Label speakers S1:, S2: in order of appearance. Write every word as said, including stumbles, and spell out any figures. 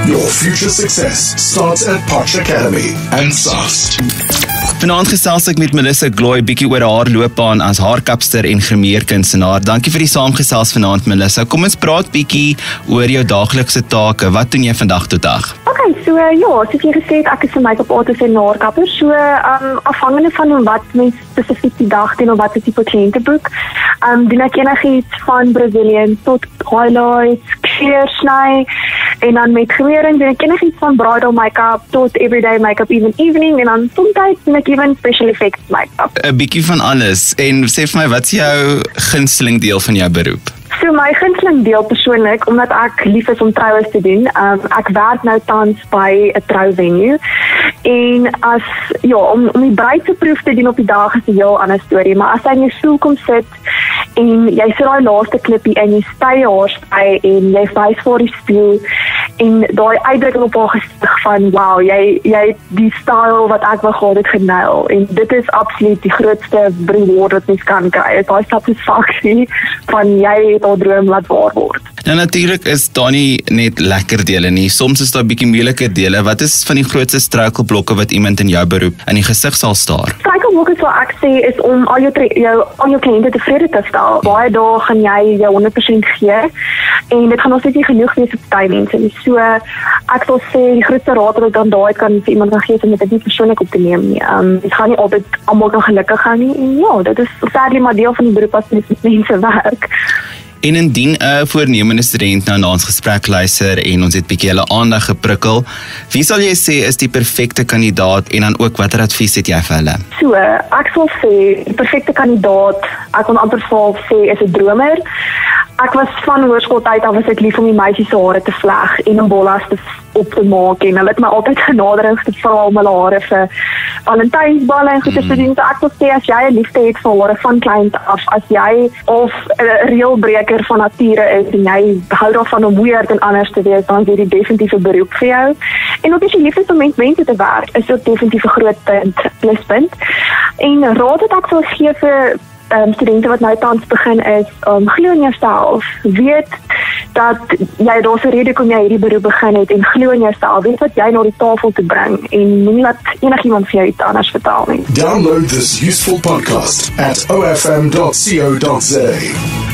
S1: Your future success starts at Potch Academy and SAST.
S2: Vanaand gesels ek met Melissa Gloy bietjie oor haar loopbaan as haarkapster en grimeerkunstenaar. Dankie vir die saamgesels vanaand, Melissa. Kom ons praat bietjie oor jou daaglikse take. Wat doen jy vandag tot dag?
S3: Okay, so uh, ja, soos jy gesê het, ek is 'n make-up artist en haarkapper. So um, afhangende van wat mens spesifiek die dag doen of wat is die kliënte boek, um, doen ek enigiets van Brazilian tot highlights, kleersny, en dan met grimeering doen ek enigiets van bridal make-up tot everyday make-up, even evening, en dan soms doen ek even special effects make-up.
S2: 'n Bietjie van alles. En sê vir my, wat is jou gunsteling deel van jou beroep?
S3: So my gunsteling deel persoonlik, omdat ek lief is om troues te doen, um, ek werk nou tans by 'n trouvenue, en as, ja, om, om die bruid se proef te doen op die dag is 'n heel ander storie, maar as jy in jou stoel kom sit, en jy sit daai laaste klippie en jy stay haarspy, en jy wys voor die spieël, en daai uitdrukking op haar gesig van, wow, jy, jy het die style wat ek wil gehad het genail, en dit is absoluut die grootste reward wat mens kan kry, is daai satisfaksie van jy het haar droom laat waar word.
S2: Nou natuurlik is daar nie net lekker dele nie, soms is daar bietjie moeilike dele. Wat is van die grootste struikelblokke wat iemand in jou beroep in die gesig sal staar?
S3: Struikelblokke sal ek sê is om al jou, jou, al jou kliënte tevrede te stel. Baie dae gaan jy jou honderd persent gee, en dit gaan nog steeds nie genoeg wees vir party mense nie. So ek sal sê die grootste raad wat ek dan daai kan vir iemand kan gee, is om dit nie persoonlik op te neem nie. Um, dit gaan nie altyd almal kan gelukkig gaan nie, en ja, dit is sadly maar deel van die beroep as mense werk.
S2: En indien 'n voornemende student nou na ons gesprek luister en ons het bietjie hulle aandag geprikkel, wie sal jy sê is die perfekte kandidaat, en dan ook watter advies het jy vir hulle?
S3: So, ek sal sê die perfekte kandidaat, ek kon amper sal sê is 'n dromer. Ek was van hoërskooltyd af was ek lief om die meisies se hare te vleg en om bollas te op te maak, en hulle het my altyd genaderings gevra om hulle hare vir Valentynsballe en goeie te doen. So ek wil sê, as jy 'n liefde het vir hare van kleins af, as jy of 'n reëlbreker van nature is en jy hou daarvan om weird en anders te wees, dan is dit definitief 'n beroep vir jou. En ook as jy lief is om met mense te werk, is dit definitief 'n groot punt, pluspunt. En raad wat ek sal gee vir Um, studente wat nou tans begin is, um, glo in jouself, weet dat jy daar's 'n rede kom jy hierdie beroep begin het, en glo in jouself, weet wat jy na die tafel te bring, en moenie laat enigiemand vir jou iets anders vertel nie.
S1: Download this useful podcast at o f m dot co dot za.